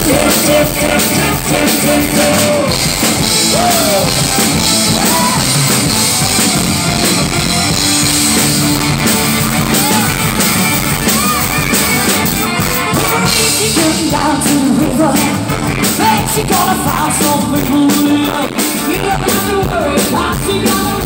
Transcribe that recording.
Down to the river, think she gonna find some people who live. You never have to worry about she gonna